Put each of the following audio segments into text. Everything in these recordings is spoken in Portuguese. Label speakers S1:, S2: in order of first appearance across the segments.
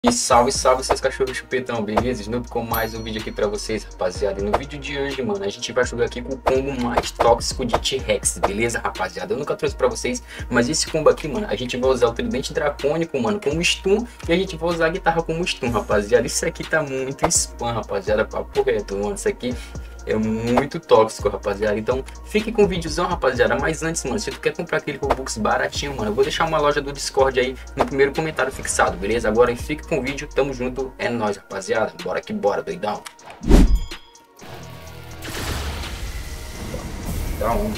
S1: E salve, salve seus cachorros chupetão, beleza? De novo com mais um vídeo aqui pra vocês, rapaziada. E no vídeo de hoje, mano, a gente vai jogar aqui com o combo mais tóxico de T-Rex, beleza, rapaziada? Eu nunca trouxe pra vocês, mas esse combo aqui, mano, a gente vai usar o tridente dracônico, mano, como stun. E a gente vai usar a guitarra como stun, rapaziada. Isso aqui tá muito spam, rapaziada, papo reto, mano. Isso aqui é muito tóxico, rapaziada. Então, fique com o videozão, rapaziada. Mas antes, mano, se tu quer comprar aquele Robux baratinho, mano, eu vou deixar uma loja do Discord aí no primeiro comentário fixado, beleza? Agora fique com o vídeo, tamo junto, é nóis, rapaziada. Bora que bora, doidão. Dá um.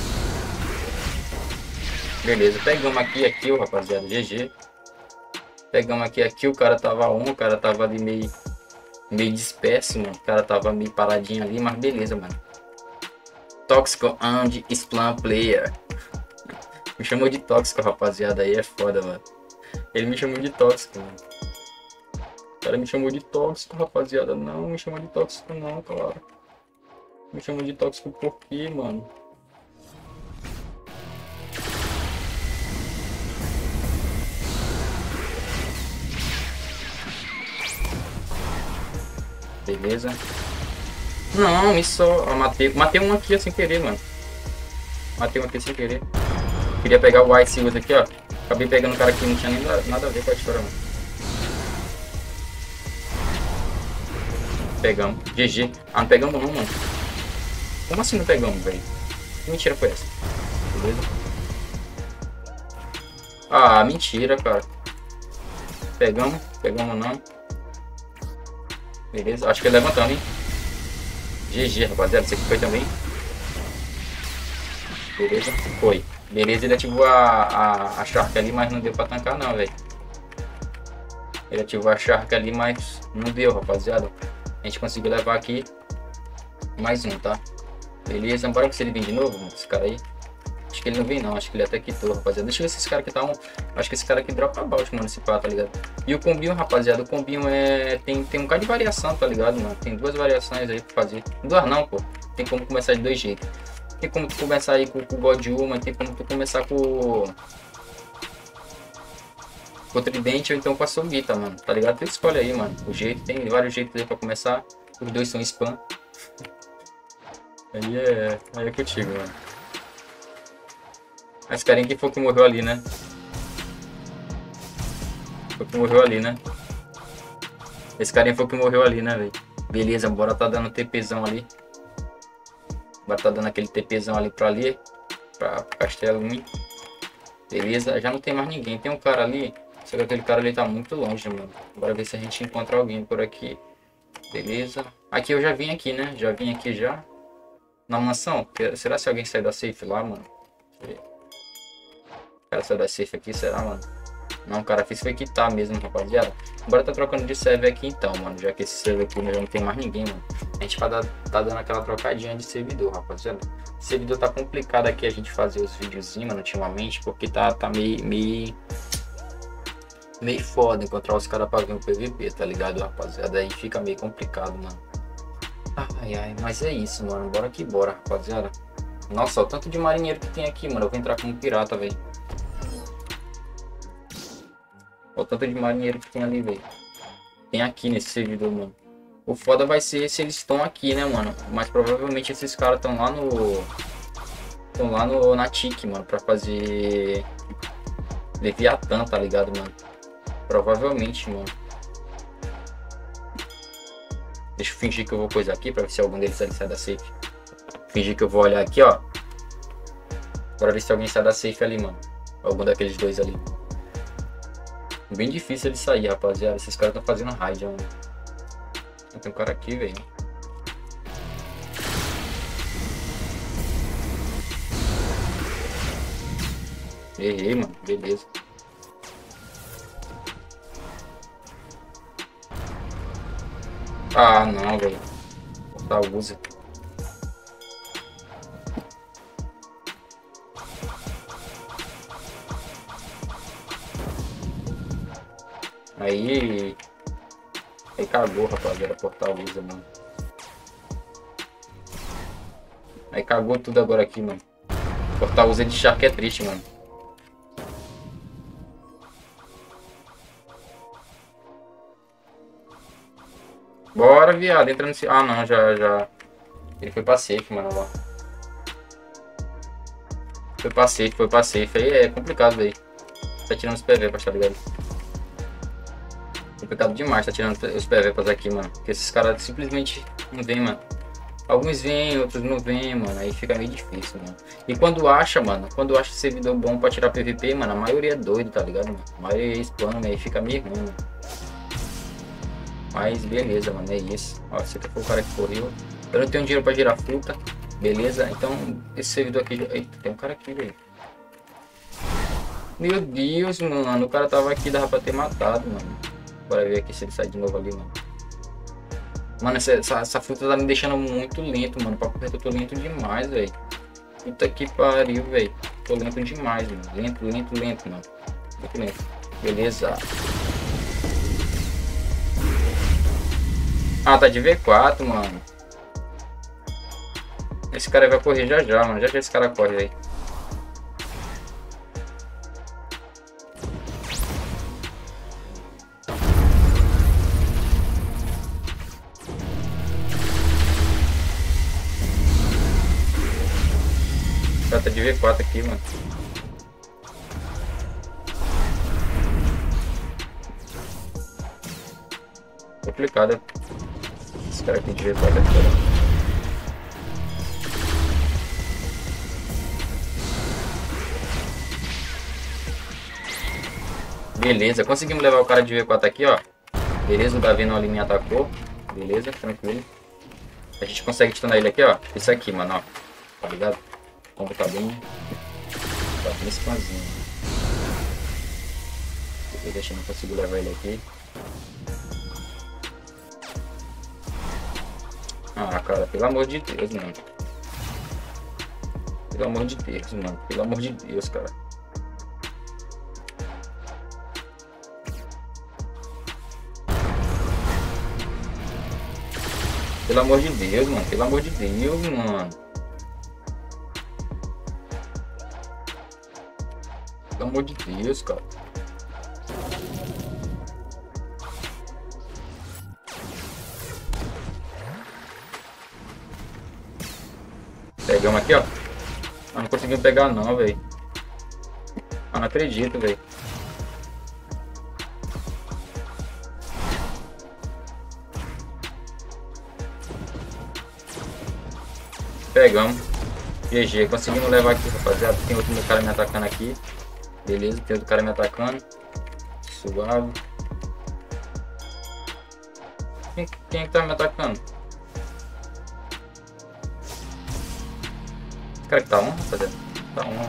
S1: Beleza, pegamos aqui, ó, rapaziada, GG. Pegamos aqui, o cara tava o cara tava ali meio disperso, mano. O cara tava meio paradinho ali, mas beleza, mano. Tóxico and Splam Player. Me chamou de tóxico, rapaziada. Aí é foda, mano. Ele me chamou de tóxico, mano. O cara me chamou de tóxico, rapaziada. Não, me chamou de tóxico não, cara. Me chamou de tóxico por quê, mano? Beleza. Não, isso só... Matei um aqui sem querer, mano. Matei um aqui sem querer. Queria pegar o White Seals aqui, ó. Acabei pegando um cara que não tinha nem nada a ver com a história, mano. Pegamos. GG. Ah, não pegamos não, mano. Como assim não pegamos, velho? Que mentira foi essa? Beleza. Ah, mentira, cara. Pegamos. Pegamos não. Beleza. Acho que ele levantando, hein? GG, rapaziada. Esse aqui foi também. Beleza. Foi. Beleza, ele ativou a Shark ali, mas não deu pra tancar não, velho. Ele ativou a Shark ali, mas não deu, rapaziada. A gente conseguiu levar aqui mais um, tá? Beleza, bora ver se ele vem de novo, mano, esse cara aí. Acho que ele não vem não, acho que ele até quitou, rapaziada. Deixa eu ver se esse cara aqui tá um... Acho que esse cara aqui dropa balde, mano, esse pá, tá ligado? E o combinho, rapaziada, o combinho tem um bocado de variação, tá ligado, mano? Tem duas variações aí pra fazer. Duas não, pô. Tem como começar de dois jeitos. Tem como tu começar aí com o God Uma, tem como tu começar com o Tridente ou então com a Soguita, mano. Tá ligado? Tu escolhe aí, mano. O jeito, tem vários jeitos aí pra começar. Os dois são spam. Aí é contigo, mano. Mas carinha que foi que morreu ali, né? Foi que morreu ali, né? Esse carinha foi que morreu ali, né, velho? Beleza, bora tá dando TPzão ali. Bora tá dando aquele TPzão ali pra ali. Pra Castelo 1. Beleza, já não tem mais ninguém. Tem um cara ali. Só que aquele cara ali tá muito longe, mano. Bora ver se a gente encontra alguém por aqui. Beleza. Aqui eu já vim aqui, né? Já vim aqui já. Na mansão. Será se alguém sai da safe lá, mano? O cara saiu da safe aqui, será, mano? Não, o cara fez foi quitar mesmo, rapaziada. Bora tá trocando de server aqui então, mano. Já que esse server aqui já não tem mais ninguém, mano. A gente tá dando aquela trocadinha de servidor, rapaziada. O servidor tá complicado aqui a gente fazer os videozinhos, mano, ultimamente. Porque tá meio foda encontrar os caras pra vir o PVP, tá ligado, rapaziada? Aí fica meio complicado, mano. Ai, mas é isso, mano. Bora que bora, rapaziada. Nossa, o tanto de marinheiro que tem aqui, mano. Eu vou entrar como pirata, velho. Olha o tanto de marinheiro que tem ali, velho. Tem aqui nesse servidor, mano. O foda vai ser se eles estão aqui, né, mano? Mas provavelmente esses caras estão lá no... Estão lá na TIC, mano. Pra fazer... Leviatã, tá ligado, mano? Provavelmente, mano. Deixa eu fingir que eu vou coisar aqui pra ver se algum deles sai da safe. Fingir que eu vou olhar aqui, ó. Pra ver se alguém sai da safe ali, mano. Algum daqueles dois ali. Bem difícil ele sair, rapaziada. Esses caras estão fazendo raid, mano. Tem um cara aqui, velho. Errei, mano. Beleza. Ah, não, velho. Tá, usa. Aí cagou, rapaziada. Portal usa, mano. Aí cagou tudo agora aqui, mano. Portal usa de Shark é triste, mano. Bora, viado. Entra nesse... Ah, não, já. Ele foi pra safe, mano. Ó. Foi pra safe. Aí é complicado, velho. Tá tirando os PV, tá ligado? Complicado demais tá tirando os PV aqui, mano. Porque esses caras simplesmente não vêm, mano. Alguns vêm, outros não vêm, mano. Aí fica meio difícil, mano. E quando acha, mano, quando acha servidor bom pra tirar PVP, mano, a maioria é doido, tá ligado, mano? A maioria é spam, aí fica meio ruim, mano. Mas beleza, mano, é isso. Ó, esse aqui foi o cara que correu. Eu não tenho dinheiro pra girar fruta. Beleza? Então, esse servidor aqui... Eita, tem um cara aqui, velho. Meu Deus, mano. O cara tava aqui, dava pra ter matado, mano. Bora ver aqui se ele sai de novo ali, mano. Mano, essa fruta tá me deixando muito lento, mano. Pra correr eu tô lento demais, velho. Puta que pariu, velho. Tô lento demais, mano. Lento, mano. Muito lento. Beleza. Ah, tá de V4, mano. Esse cara vai correr já, mano. Já esse cara corre aí. O cara tá de V4 aqui, mano. Complicado. Esse cara aqui de V4 aqui, ó. Beleza, conseguimos levar o cara de V4 aqui, ó. Beleza, o Davi não ali me atacou. Beleza, tranquilo. A gente consegue titular ele aqui, ó. Isso aqui, mano, ó. Tá ligado? O combo tá bem spamzinho. Deixa eu não consigo levar ele aqui. Ah, cara, pelo amor de Deus, mano. Pelo amor de Deus, mano. Pelo amor de Deus, cara. Pelo amor de Deus, mano. Pelo amor de Deus, mano. Pelo amor de Deus, cara. Pegamos aqui, ó. Ah, não conseguimos pegar não, velho. Ah, não acredito, velho. Pegamos. GG, conseguimos levar aqui, rapaziada. Tem outro cara me atacando aqui. Beleza, tem outro cara me atacando. Suave. Quem é que tá me atacando? Esse cara que tá on, rapaziada? Tá on.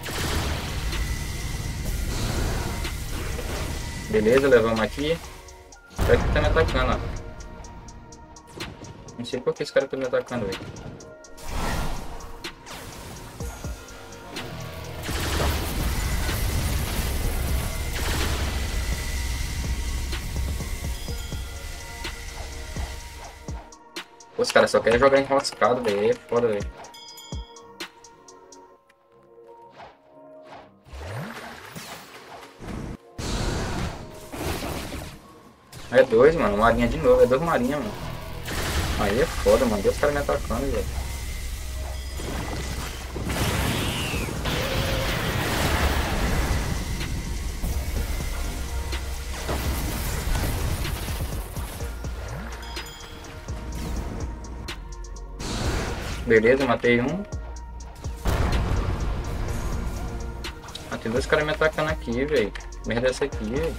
S1: Beleza, levamos aqui. O cara que tá me atacando, ó. Não sei por que esse cara tá me atacando, velho. Os caras só querem jogar enroscado, velho. É foda, velho. É dois, mano. Marinha de novo. É dois marinha, mano. Aí é foda, mano. Deus, os caras me atacando, velho. Beleza, matei um. Ah, tem dois caras me atacando aqui, velho. Merda é essa aqui, velho.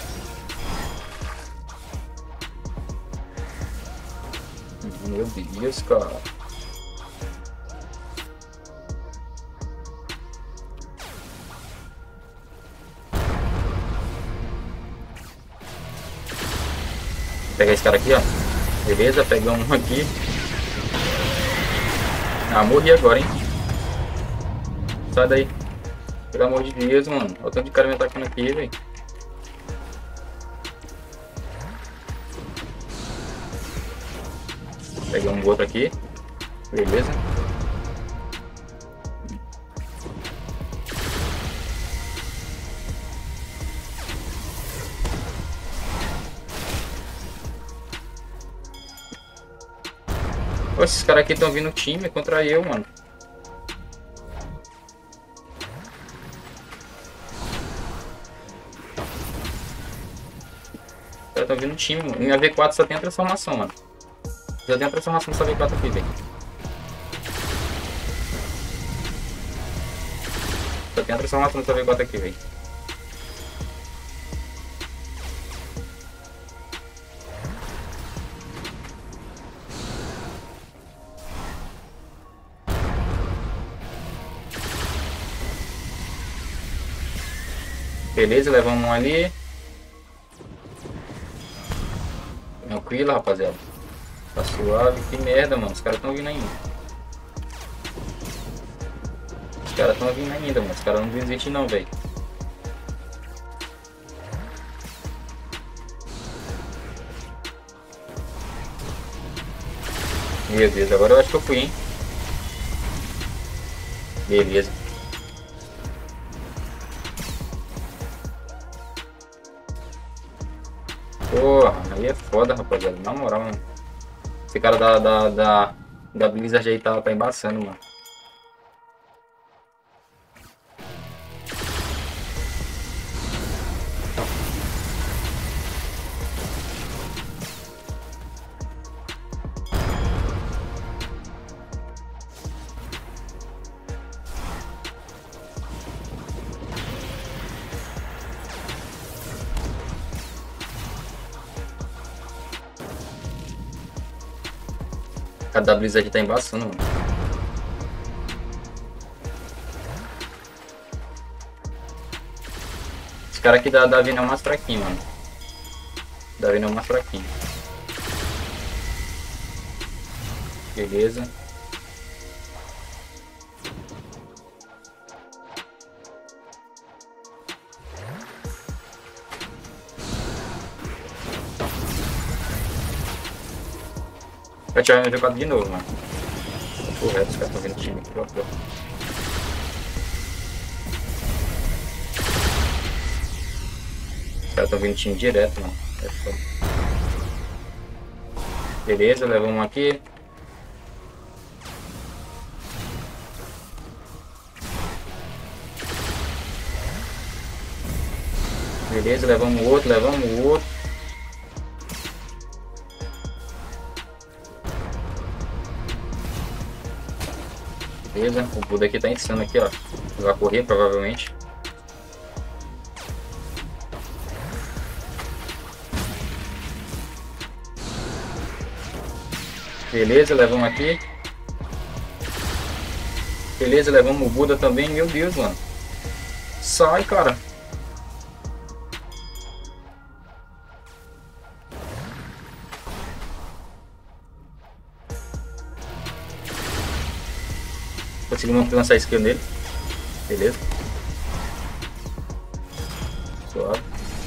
S1: Meu Deus, cara. Vou pegar esse cara aqui, ó. Beleza, pegamos um aqui. Ah, morri agora, hein. Sai daí. Pelo amor de Deus, mano. Olha o tanto de cara me atacando aqui, velho. Pegamos outro aqui. Beleza. Pô, esses caras aqui estão vindo time contra eu, mano. Os caras estão vindo time, mano. Minha V4 só tem a transformação, mano. Já tem a transformação dessa V4 aqui, velho. Só tem a transformação dessa V4 aqui, velho. Beleza, levamos um ali. Tranquilo, rapaziada. Tá suave. Que merda, mano. Os caras estão vindo ainda. Os caras estão vindo ainda, mano. Os caras não desistem não, velho. Meu Deus, agora eu acho que eu fui, hein. Beleza. Porra, aí é foda, rapaziada. Na moral, mano. Esse cara da Blizzard aí tá embaçando, mano. A da Blizzard tá embaçando, mano. Esse cara aqui da Vina é o mais fraquinho, mano. Da Vina é o mais fraquinho. Beleza. Vai tirar meu V4 de novo, mano. Correto, os caras estão vendo o time aqui, ó. Os caras estão vindo time direto, mano. É foda. Beleza, levamos um aqui. Beleza, levamos o outro, levamos o outro. Beleza, o Buda aqui tá insano aqui, ó. Vai correr provavelmente. Beleza, levamos aqui. Beleza, levamos o Buda também. Meu Deus, mano. Sai, cara. Conseguimos lançar skill nele. Beleza. Suave.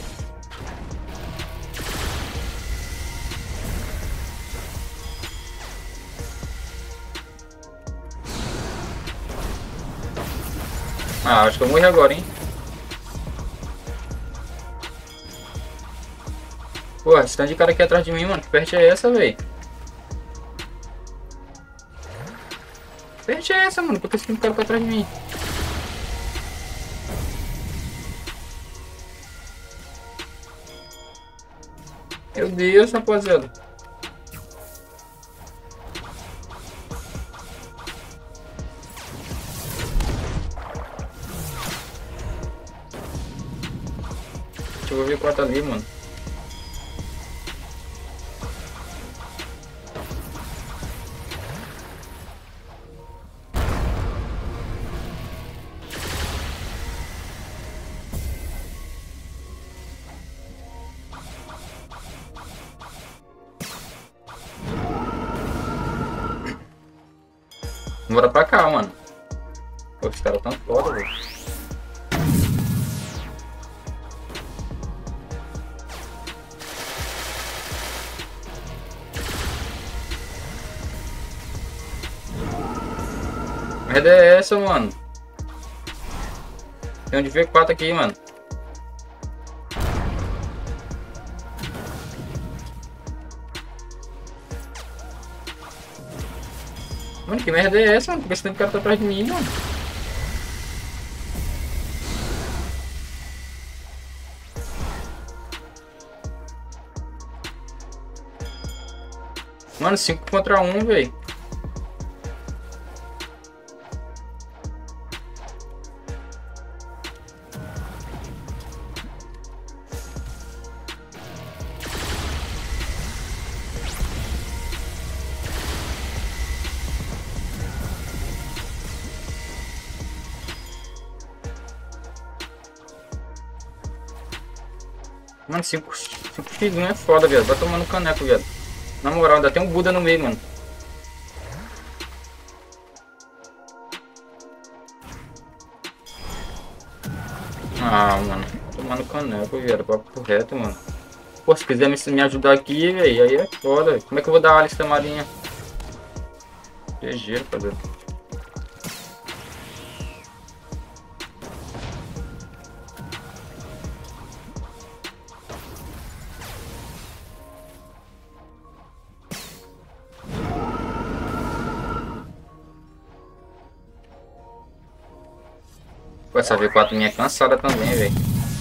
S1: Ah, acho que eu morri agora, hein. Pô, esse tanto de cara aqui atrás de mim, mano. Que peste é essa, velho? Que peste é essa, mano? Por que esse cara tá atrás de mim? Meu Deus, rapaziada. Deixa eu ver quanto ali, mano. Bora pra cá, mano. Pô, os caras tão foda, velho. Merda é essa, mano? Tem um de V4 aqui, mano. Mano, que merda é essa, mano? Por que esse cara tá atrás de mim, mano? Mano, 5 contra 1, velho. Mano, 5x1 é foda, viado. Vai tomando caneco, viado. Na moral, ainda tem um Buda no meio, mano. Ah, mano. Tomando caneco, viado. Papo reto, mano. Pô, se quiser me ajudar aqui, velho, aí é foda. Como é que eu vou dar a Alice da Marinha? GG, rapaziada. Pô, essa V4 minha é cansada também, velho.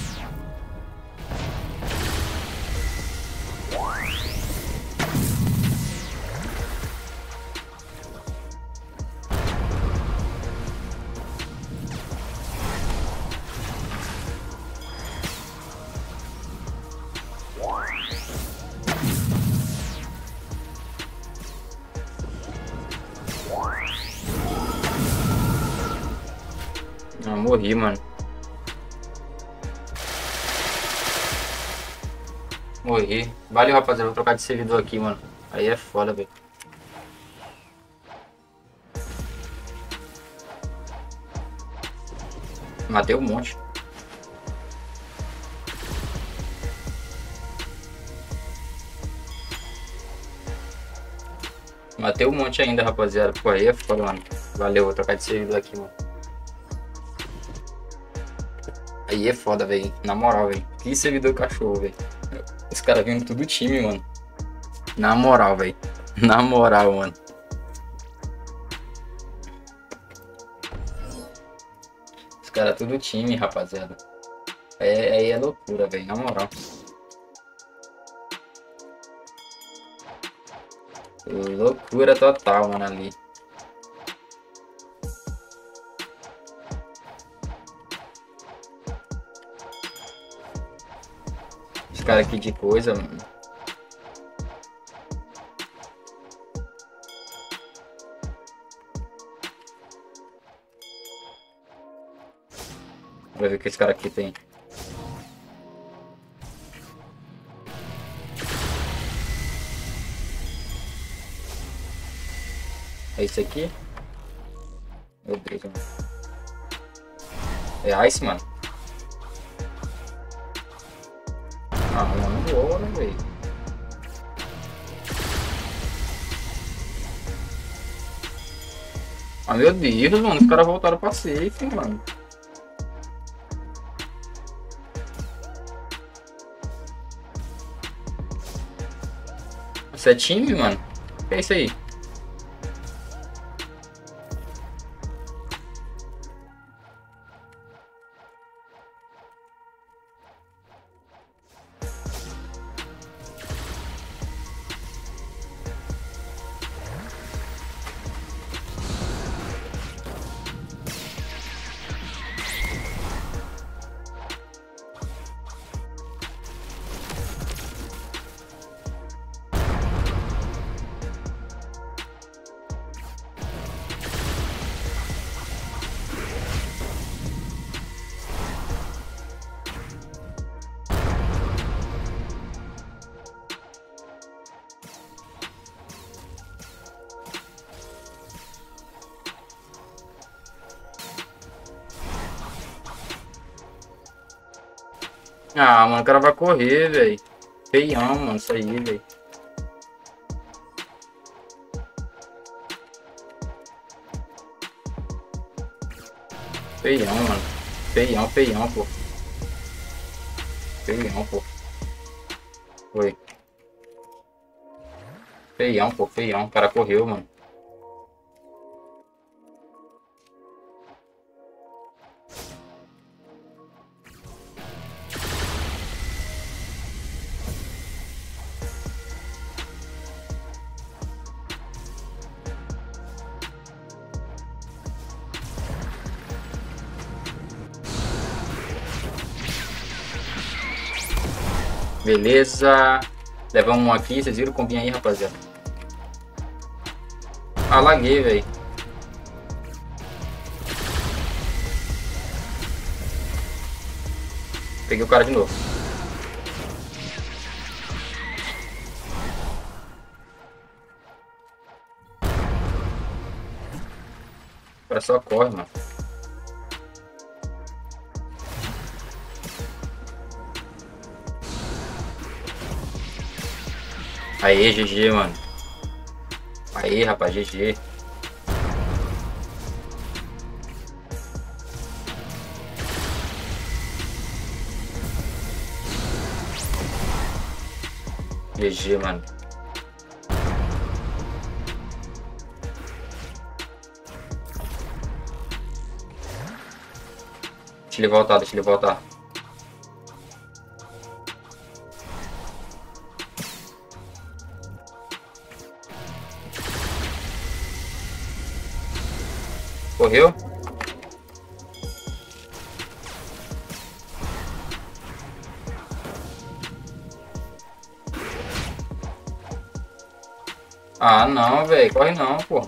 S1: Ah, morri, mano. Morri. Valeu, rapaziada. Vou trocar de servidor aqui, mano. Aí é foda, velho. Matei um monte. Matei um monte ainda, rapaziada. Pô, aí é foda, mano. Valeu, vou trocar de servidor aqui, mano. Aí é foda, velho. Na moral, velho. Que servidor cachorro, velho. Os caras vindo tudo time, mano. Na moral, velho. Na moral, mano. Os caras tudo time, rapaziada. Aí é loucura, velho. Na moral. Loucura total, mano, ali. Os caras aqui de coisa, mano. Vai ver o que esse cara aqui tem. É isso aqui? Meu Deus, mano. É Ice, mano. Ah, mano, boa, né, velho? Ah, meu Deus, mano. Os caras voltaram pra safe, mano. Você é time, mano? O que é isso aí? Ah, mano, o cara vai correr, velho. Feião, mano, isso aí, velho. Feião, mano. Feião, feião, pô. Feião, pô. Foi. Feião, pô, feião. O cara correu, mano. Beleza. Levamos um aqui. Vocês viram o combinho aí, rapaziada? Ah, laguei, velho. Peguei o cara de novo. O cara só corre, mano. Aê, GG, mano. Aê, rapaz, GG. GG, mano. Deixa ele voltar, deixa ele voltar. Correu? Ah, não, velho. Corre não, pô.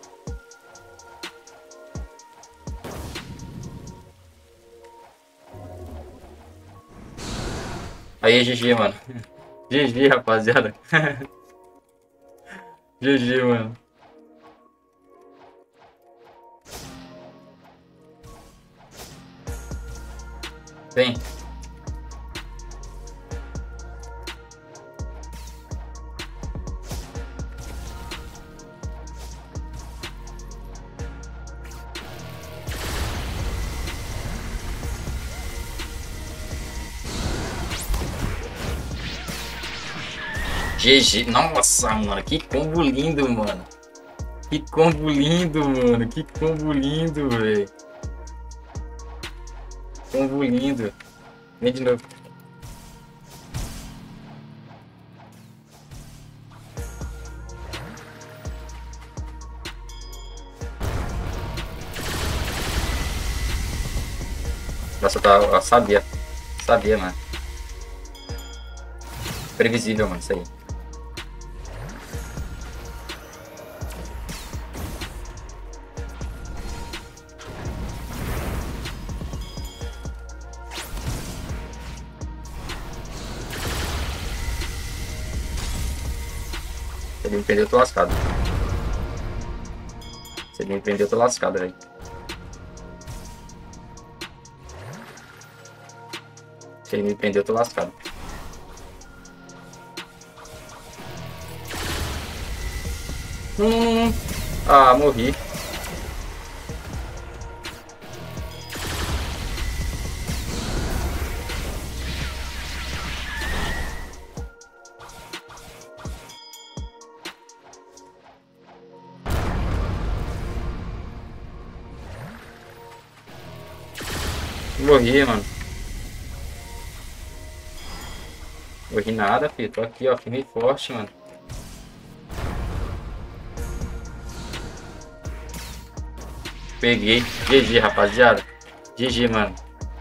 S1: Aí, GG, mano. GG, rapaziada. GG, mano. Vem. GG. Nossa, mano. Que combo lindo, mano. Que combo lindo, mano. Que combo lindo, velho. Combo lindo. Vem de novo. Nossa, eu sabia. Sabia, mano. Previsível, mano, isso aí. Se ele me prender, eu tô lascado. Se ele me prender, eu tô lascado, velho. Se ele me prender, eu tô lascado. Ah, morri. Morri, mano. Morri nada, filho. Tô aqui, ó, firme e forte, mano. Peguei. GG, rapaziada. GG, mano.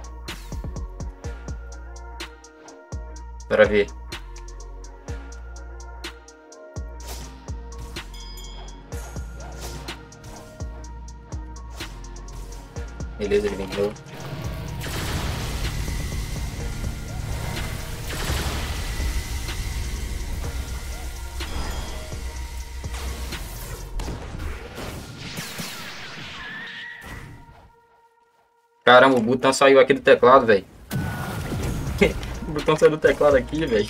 S1: Bora ver. Beleza, ele vem de novo. Caramba, o botão saiu aqui do teclado, velho. O botão saiu do teclado aqui, velho.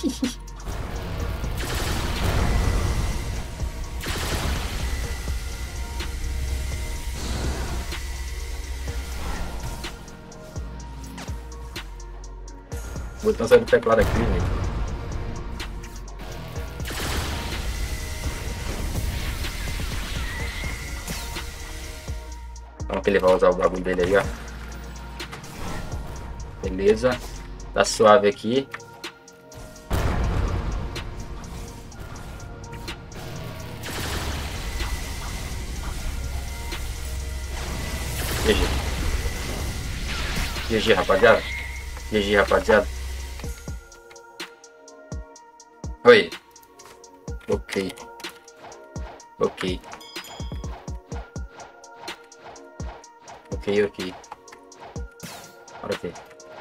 S1: O botão saiu do teclado aqui, velho. Então que ele vai usar o bagulho dele aí, ó. Beleza. Tá suave aqui. GG. GG, rapaziada. GG, rapaziada. Oi. Ok. Ok. Ok, ok. Bora ver.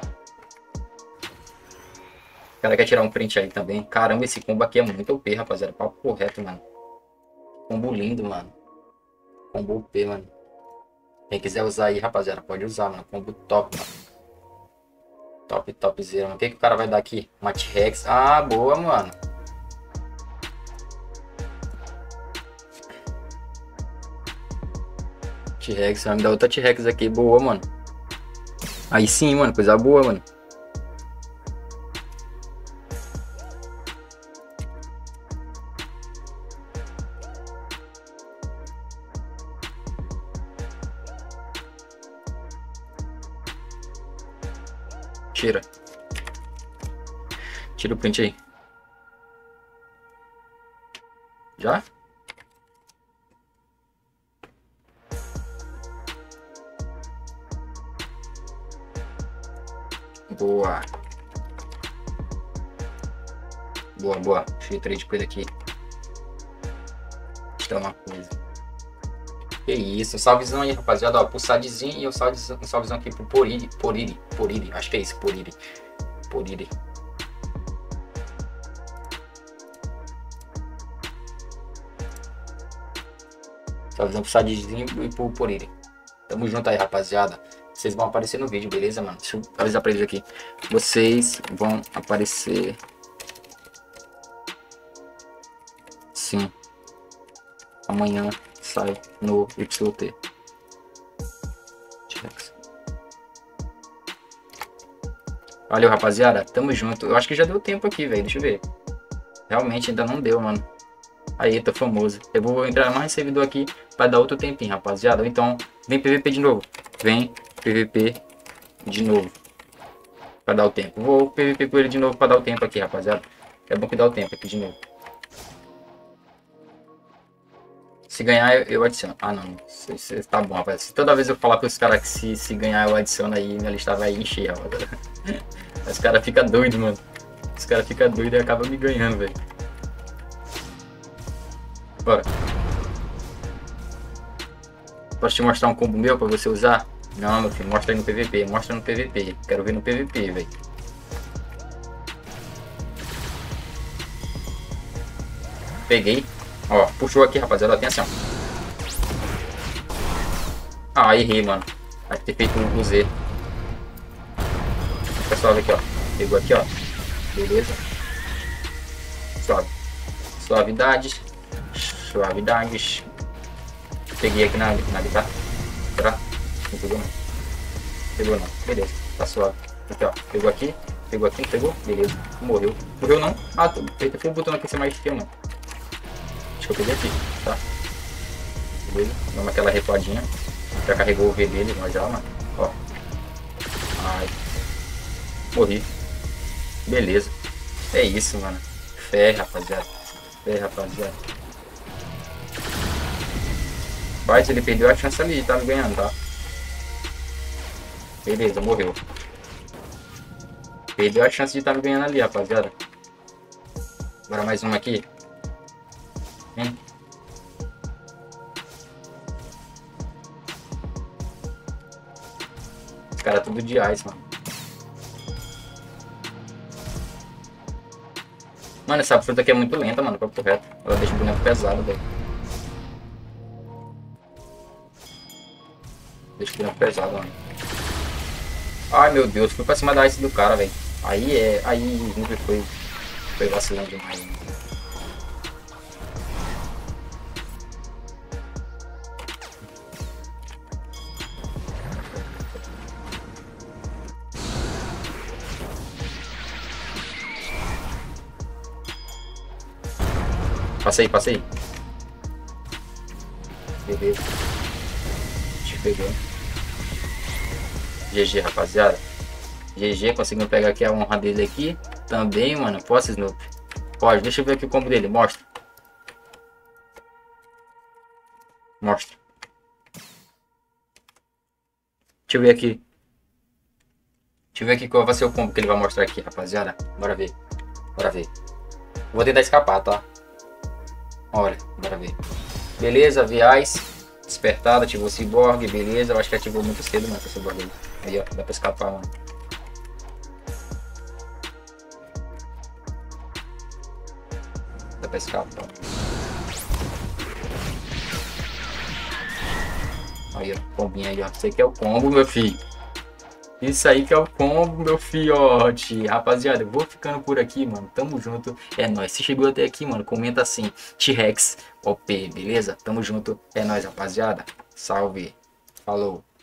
S1: O cara quer tirar um print aí também. Caramba, esse combo aqui é muito OP, rapaziada. Papo reto, mano. Combo lindo, mano. Combo OP, mano. Quem quiser usar aí, rapaziada, pode usar, mano. Combo top, mano. Top, topzera, mano. O que que o cara vai dar aqui? Uma T-Rex. Ah, boa, mano. T-Rex, vai me dar outra T-Rex aqui. Boa, mano. Aí sim, mano. Coisa boa, mano. Tira. Tira o print aí. Já? Boa. Boa, boa. Cheio trade com ele aqui. Deixa eu dar uma coisa. Que isso. Salvezão aí, rapaziada. Ó, pro Sadzinho e um salvezão aqui pro Poriri. Poriri. Acho que é isso. Poriri. Salvezão pro Sadzinho e pro Poriri. Tamo junto aí, rapaziada. Vocês vão aparecer no vídeo, beleza, mano? Deixa eu avisar pra eles aqui. Vocês vão aparecer. Sim. Amanhã sai no YT. Valeu, rapaziada. Tamo junto. Eu acho que já deu tempo aqui, velho. Deixa eu ver. Realmente ainda não deu, mano. Aí, tô famoso. Eu vou entrar mais servidor aqui pra dar outro tempinho, rapaziada. Ou então, vem PVP de novo. Vem PVP de novo. Pra dar o tempo. Vou PVP com ele de novo pra dar o tempo aqui, rapaziada. É bom que dá o tempo aqui de novo. Se ganhar, eu adiciono. Ah, não. Tá bom, rapaz. Se toda vez eu falar pros caras que se ganhar eu adiciono aí, minha lista vai encher, rapaziada. Os caras ficam doidos, mano. Os caras ficam doidos e acabam me ganhando, velho. Bora. Posso te mostrar um combo meu pra você usar? Não, meu filho. Mostra aí no PVP. Mostra no PVP. Quero ver no PVP, velho. Peguei. Ó, puxou aqui, rapaziada. Atenção. Ah, errei, mano. Vai ter feito um Z. Pessoal, aqui, ó. Pegou aqui, ó. Beleza. Suave. Suavidades. Suavidades. Peguei aqui na guitarra. Será? Não pegou não. Pegou não. Beleza. Tá suave. Aqui, ó. Pegou aqui. Pegou aqui. Pegou. Beleza. Morreu. Morreu não? Ah, foi um botão aqui ser mais feio, mano. Acho que eu peguei aqui, tá? Beleza. Damos aquela recuadinha. Já carregou o V dele, mas já, mano. Ó. Ai. Morri. Beleza. É isso, mano. Fé, rapaziada. Fé, rapaziada. Mas ele perdeu a chance ali de tá me ganhando, tá? Beleza, morreu. Perdeu a chance de estar me ganhando ali, rapaziada. Agora mais uma aqui. Vem. Os caras tudo de ice, mano. Mano, essa fruta aqui é muito lenta, mano. Papo reto. Ela deixa o boneco pesado, velho. Deixa o boneco pesado, mano. Ai, meu Deus. Fui pra cima da ice do cara, velho. Aí nunca foi vacilando demais, mano. Passei. Beleza. Te pegou. GG, rapaziada. GG, conseguimos pegar aqui a honra dele aqui. Também, mano. Posso, Snoop? Pode. Deixa eu ver aqui o combo dele. Mostra. Mostra. Deixa eu ver aqui. Deixa eu ver aqui qual vai ser o combo que ele vai mostrar aqui, rapaziada. Bora ver. Vou tentar escapar, tá? Olha, bora ver. Beleza, Viais. Despertado, ativou o Cyborg, beleza. Eu acho que ativou muito cedo, mano, esse bagulho. Aí, ó, dá pra escapar, mano. Dá pra escapar. Aí, ó, combinha aí, ó. Isso aí que é o combo, meu filho. Isso aí que é o combo, meu fiote. Rapaziada, eu vou ficando por aqui, mano. Tamo junto. É nóis. Se chegou até aqui, mano, comenta assim. T-Rex OP, beleza? Tamo junto. É nóis, rapaziada. Salve. Falou.